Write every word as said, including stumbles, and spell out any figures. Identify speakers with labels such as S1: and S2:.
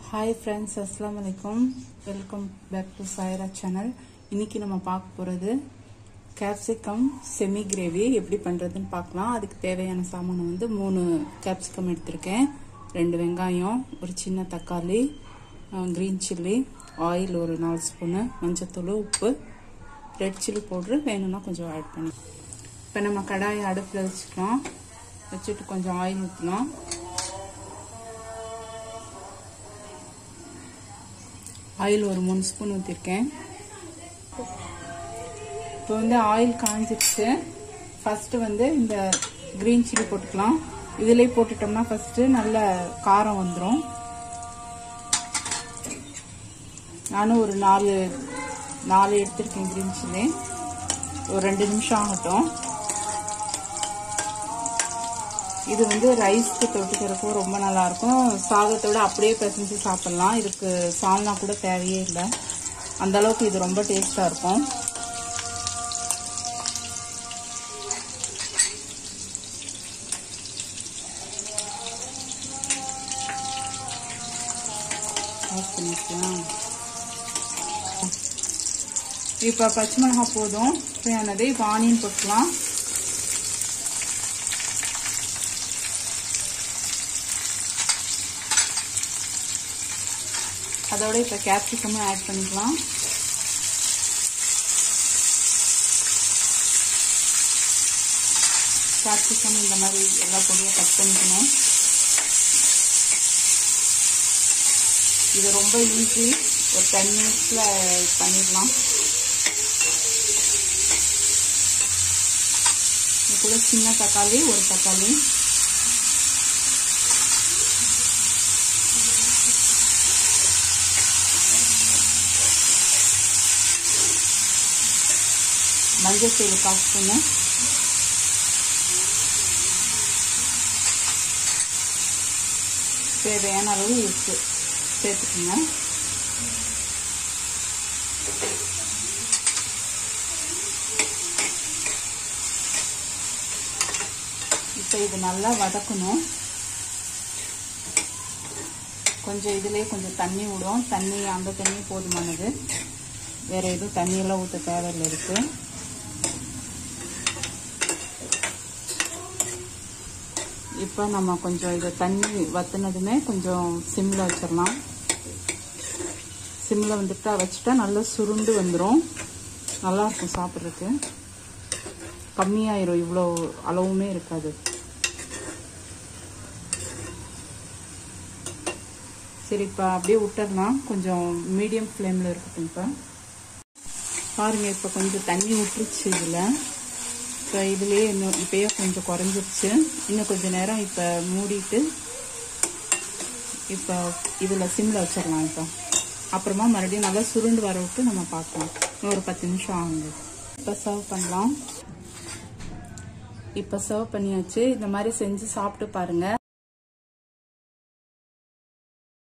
S1: Hi friends, Assalamu alaikum. Welcome back to Saira channel. இன்னைக்கு நம்ம பார்க்க போறது capsicum semi gravy எப்படி பண்றதுன்னு பார்க்கலாம். அதுக்கு தேவையான சாமான் வந்து மூணு capsicum எடுத்துர்க்கேன். ரெண்டு வெங்காயம், ஒரு சின்ன தக்காளி, green chilli, oil ஒரு நாலு ஸ்பூன், மஞ்சள்தூள், உப்பு, red chilli powder வேணும்னா கொஞ்சம் ஆட் பண்ணி. இப்போ நம்ம கடாயை அடுப்புல வச்சுக்கலாம். வச்சிட்டு கொஞ்சம் ஆயில் ஊத்தலாம். ஆயில் ஒரு மூணு ஸ்பூன் ஊற்றிருக்கேன். இப்போ வந்து ஆயில் காஞ்சிடுச்சு. ஃபர்ஸ்ட்டு வந்து இந்த கிரீன் சில்லி போட்டுக்கலாம். இதுலேயே போட்டுட்டோம்னா ஃபர்ஸ்ட்டு நல்ல காரம் வந்துடும். நானும் ஒரு நாலு நாலு எடுத்திருக்கேன் கிரீன் சில்லி. ஒரு ரெண்டு நிமிஷம் ஆகட்டும். இது வந்து ரைஸ்க்கு தொட்டுக்கிறப்போ ரொம்ப நல்லா இருக்கும். சாதத்தோட அப்படியே பிசைஞ்சு சாப்பிடலாம். இதுக்கு சால்னா கூட தேவையே இல்லை. அந்த அளவுக்கு இது ரொம்ப டேஸ்டா இருக்கும். இப்ப பச்சை மிளகாய் போதும். இப்போ ஆனியன் போட்டுக்கலாம். அதோட இப்ப கேப்சிகமும் ஆட் பண்ணிக்கலாம். கேப்சிகம் இந்த மாதிரி எல்லா பொடியும் கட் பண்ணிக்கணும். இது ரொம்ப ஈஸி. ஒரு டென் மினிட்ஸ்ல பண்ணிடலாம். இதுக்குள்ள சின்ன தக்காளி ஒரு தக்காளி, மஞ்சள் தூள் கால் ஸ்பூனு, தேவையான அளவு உப்பு சேர்த்துக்கோங்க. இப்போ இது நல்லா வதக்கணும். கொஞ்சம் இதுலேயே கொஞ்சம் தண்ணி விடும். தண்ணி அந்த தண்ணி போதுமானது. வேற எதுவும் தண்ணியெல்லாம் ஊற்ற தேவையில்லை இருக்கு. இப்போ நம்ம கொஞ்சம் இதை தண்ணி வத்தினதுமே கொஞ்சம் சிம்மில் வச்சிடலாம். சிம்மில் வந்துட்டா வச்சுட்டா நல்லா சுருண்டு வந்துடும். நல்லா இருக்கும் சாப்பிட்றதுக்கு. கம்மியாயிரும். இவ்வளோ அளவுமே இருக்காது. சரி, இப்போ அப்படியே விட்டுடலாம். கொஞ்சம் மீடியம் ஃப்ளேமில் இருக்கட்டும். இப்போ பாருங்க, இப்போ கொஞ்சம் தண்ணி விட்டுருச்சு இதில். இப்போ இதுலேயே இன்னும் இப்போயே கொஞ்சம் குறைஞ்சிருச்சு. இன்னும் கொஞ்சம் நேரம் இப்போ மூடிட்டு இப்போ இதில் சிம்மில் வச்சிடலாம். இப்போ அப்புறமா மறுபடியும் நல்லா சுருண்டு வர விட்டு நம்ம பார்க்கலாம். இன்னும் ஒரு பத்து நிமிஷம் ஆகுது. இப்போ சர்வ் பண்ணலாம். இப்போ சர்வ் பண்ணியாச்சு. இந்த மாதிரி செஞ்சு சாப்பிட்டு பாருங்க.